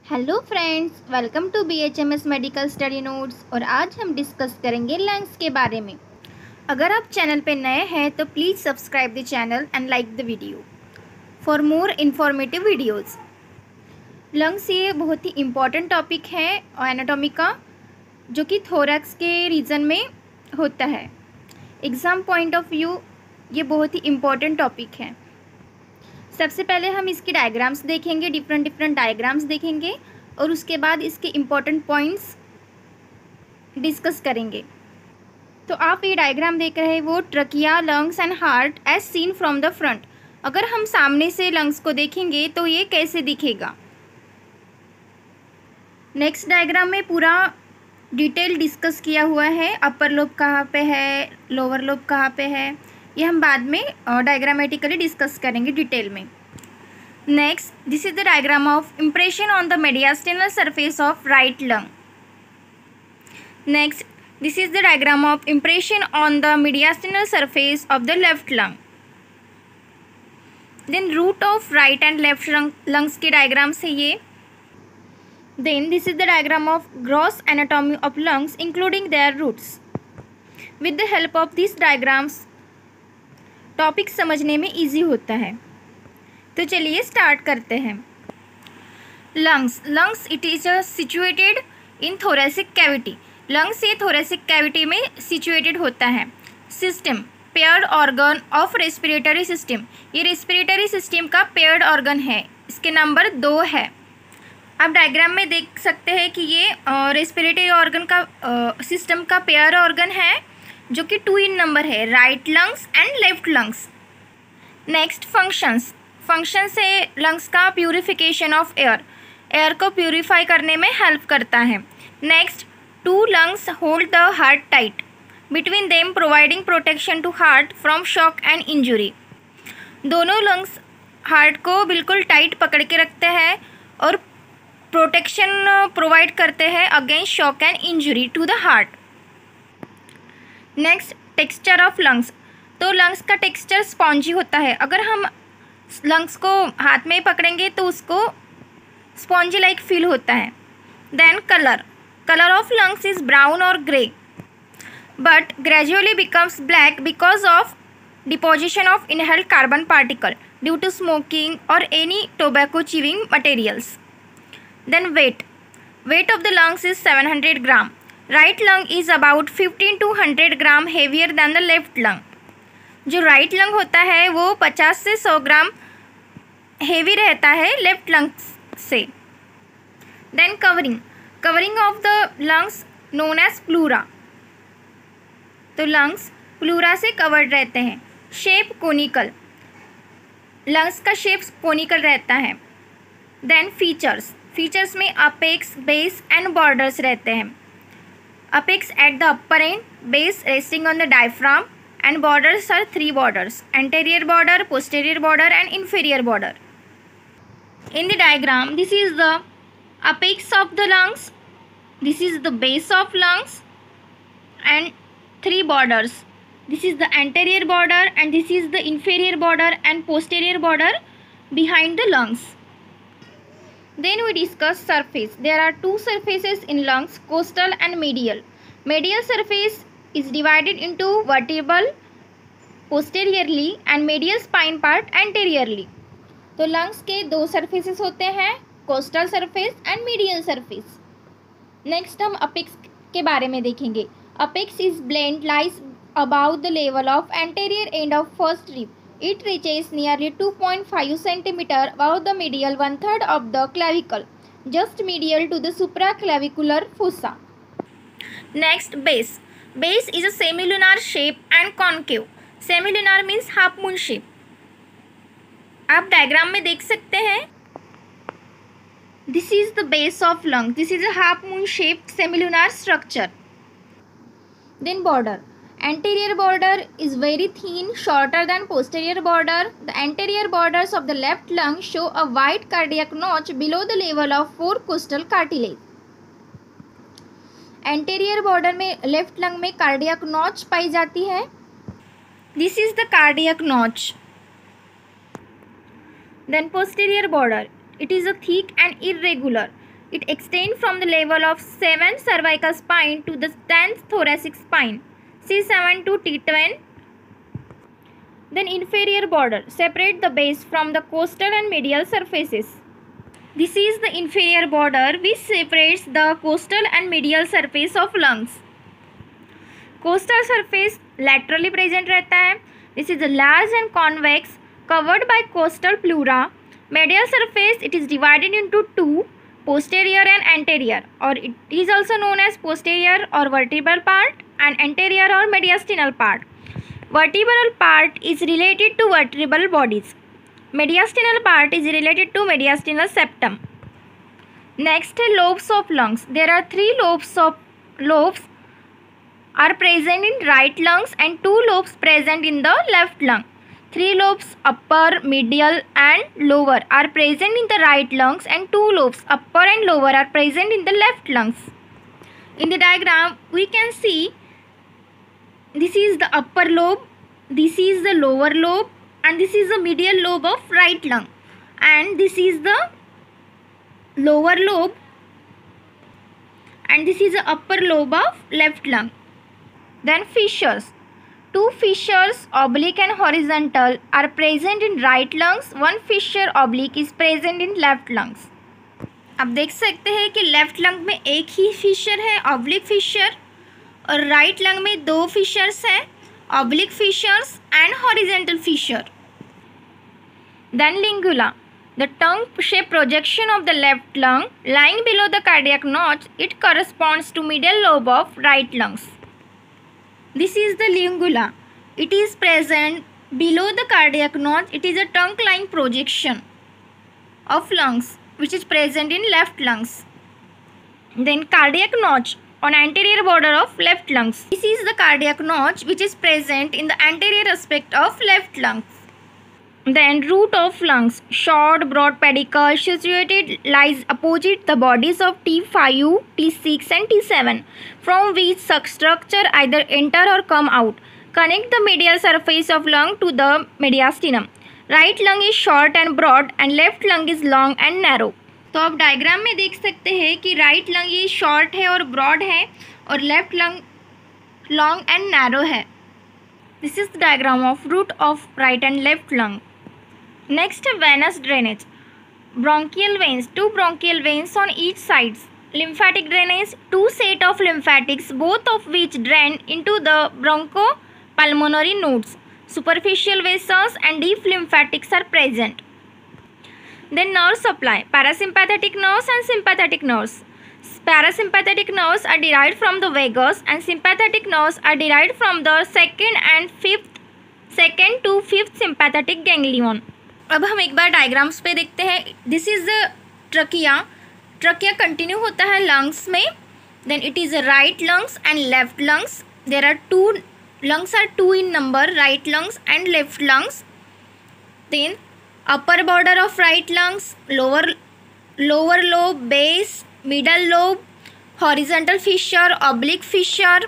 Hello friends, welcome to BHMS medical study notes. और आज हम डिस्कस करेंगे लंग्स के बारे में। अगर आप चैनल पे नए हैं तो please subscribe the channel and like the video for more informative videos. Lungs ये बहुत ही इम्पॉर्टेंट टॉपिक है एनाटॉमी का, जो कि थोरैक्स के रीजन में होता है। एग्ज़ाम पॉइंट ऑफ व्यू ये बहुत ही इम्पॉर्टेंट टॉपिक है। सबसे पहले हम इसकी डायग्राम्स देखेंगे, डिफरेंट डायग्राम्स देखेंगे और उसके बाद इसके इम्पॉर्टेंट पॉइंट्स डिस्कस करेंगे। तो आप ये डायग्राम देख रहे हैं वो trachea, lungs and heart as seen from the front. अगर हम सामने से लंग्स को देखेंगे तो ये कैसे दिखेगा। नेक्स्ट डायग्राम में पूरा डिटेल डिस्कस किया हुआ है। अपर लोब कहाँ पे है, लोअर लोब कहाँ पे है, ये हम बाद में डायग्रामेटिकली डिस्कस करेंगे डिटेल में। Next, this is the diagram of impression on the mediastinal surface of right lung. Next, this is the diagram of impression on the mediastinal surface of the left lung. Then root of right and left lungs के diagrams है ये. Then this is the diagram of gross anatomy of lungs including their roots. With the help of these diagrams topic समझने में easy होता है। तो चलिए start करते हैं। Lungs it is situated in thoracic cavity. Lungs ये थोरेसिक कैविटी में सिचुएटेड होता है। System paired organ of respiratory system. ये रेस्पिरेटरी सिस्टम का पेयर्ड ऑर्गन है, इसके नंबर 2 है। आप डायग्राम में देख सकते हैं कि ये रेस्पिरेटरी ऑर्गन का सिस्टम का पेयर ऑर्गन है, जो कि 2 इन नंबर है, right lungs and left lungs. Next function से लंग्स का प्यूरिफिकेशन ऑफ एयर को प्यूरिफाई करने में हेल्प करता है। Next, 2 lungs hold the heart tight between them providing protection to heart from shock and injury. दोनों lungs heart को बिल्कुल टाइट पकड़ के रखते हैं और प्रोटेक्शन प्रोवाइड करते हैं against shock and injury to the heart. Next, texture of lungs. तो लंग्स का टेक्सचर स्पॉन्जी होता है। अगर हम लंग्स को हाथ में पकड़ेंगे तो उसको स्पॉन्जी लाइक फील होता है। Then colour of lungs is brown और grey but gradually becomes black because of deposition of inhaled carbon particle due to smoking और any tobacco chewing materials. Then weight of the lungs is 700 gram. Right lung is about 15 to 100 gram heavier than the left lung. जो right lung होता है वो 50 से 100 ग्राम heavy रहता है left lung से। Then covering of the lungs known as pleura. तो lungs pleura से कवर्ड रहते हैं। शेप कोनिकल, लंग्स का शेप कोनिकल रहता है। देन फीचर्स में अपेक्स, बेस एंड बॉर्डर्स रहते हैं। Apex at the upper end, base resting on the diaphragm, and borders are 3 borders: anterior border, posterior border, and inferior border. In the diagram, this is the apex of the lungs, this is the base of lungs, and 3 borders. This is the anterior border, and this is the inferior border and posterior border behind the lungs. Then we discuss surface. There are 2 surfaces in lungs, costal and medial. Medial surface is divided into vertebral posteriorly and medial spine part anteriorly. तो lungs के 2 surfaces होते हैं, coastal surface and medial surface. Next हम apex के बारे में देखेंगे। Apex is blend lies above the level of anterior end of first rib. It reaches nearly 2.5 cm above the medial 1/3 of the clavicle, just medial to the supraclavicular fossa. Next, base. Base is a semilunar shape and concave. Semilunar means half moon shape. आप diagram में देख सकते हैं। This is the base of lung. This is a half moon shaped semilunar structure. Then border. Anterior border is very thin, shorter than posterior border. The anterior borders of the left lung show a wide cardiac notch below the level of 4 costal cartilage. Anterior border में left lung में cardiac notch पाई जाती है। This is the cardiac notch. Then posterior border. It is a thick and irregular. It extends from the level of 7th cervical spine to the 10th thoracic spine, C7 to T10. Then inferior border separate the base from the costal and medial surfaces. This is the inferior border which separates the costal and medial surface of lungs. Coastal surface laterally present रहता है. This is a large and convex covered by costal pleura. Medial surface, it is divided into two, posterior and anterior, or it is also known as posterior or vertebral part and anterior or mediastinal part. Vertebral part is related to vertebral bodies. Mediastinal part is related to mediastinal septum. Next, lobes of lungs. There are three lobes are present in right lungs and two lobes present in the left lung. Three lobes, upper, medial and lower, are present in the right lungs and two lobes, upper and lower, are present in the left lungs. In the diagram, we can see this is the upper lobe, this is the lower lobe, and this is the medial lobe of right lung, and this is the lower lobe, and this is the upper lobe of left lung. Then fissures. Two fissures, oblique and horizontal, are present in right lungs. One fissure, oblique, is present in left lungs. अब देख सकते हैं कि left lung में एक ही fissure है, oblique fissure, और राइट लंग में दो फिशर्स हैं, oblique fissures and horizontal fissure. Then lingula. The tongue-shaped projection of the left lung lying below the cardiac notch, it corresponds to medial lobe of right lungs. This is the lingula. It is present below the cardiac notch. It is a tongue-lying projection of lungs which is present in left lungs. Then cardiac notch on anterior border of left lungs. This is the cardiac notch which is present in the anterior aspect of left lungs. Then root of lungs, short broad pedicle situated lies opposite the bodies of T5, T6 and T7, from which structure either enter or come out. Connect the medial surface of lung to the mediastinum. Right lung is short and broad and left lung is long and narrow. तो आप diagram में देख सकते हैं कि right lung ये short है और ब्रॉड है और left lung long and narrow है. This is the diagram of root of right and left lung. Next, venous drainage. Bronchial veins, two bronchial veins on each sides. Lymphatic drainage, two set of lymphatics, both of which drain into the bronchopulmonary nodes. Superficial vessels and deep lymphatics are present. Then nerve supply, parasympathetic nerves and sympathetic nerves. Parasympathetic nerves are derived from the vagus and sympathetic nerves are derived from the second to fifth sympathetic ganglion. अब हम एक बार diagrams पे देखते हैं. This is the trachea. Trachea continue होता है lungs में. Then it is right lungs and left lungs. There are two lungs are two in number, right lungs and left lungs. Then upper border of right lungs, lower lobe, base, middle lobe, horizontal fissure, oblique fissure.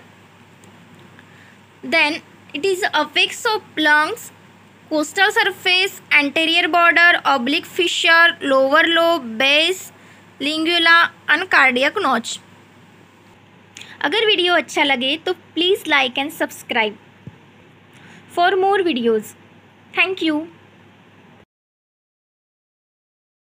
Then it is apex of lungs, costal surface, anterior border, oblique fissure, lower lobe, base, lingula and cardiac notch. अगर video अच्छा लगे तो please like and subscribe for more videos. Thank you.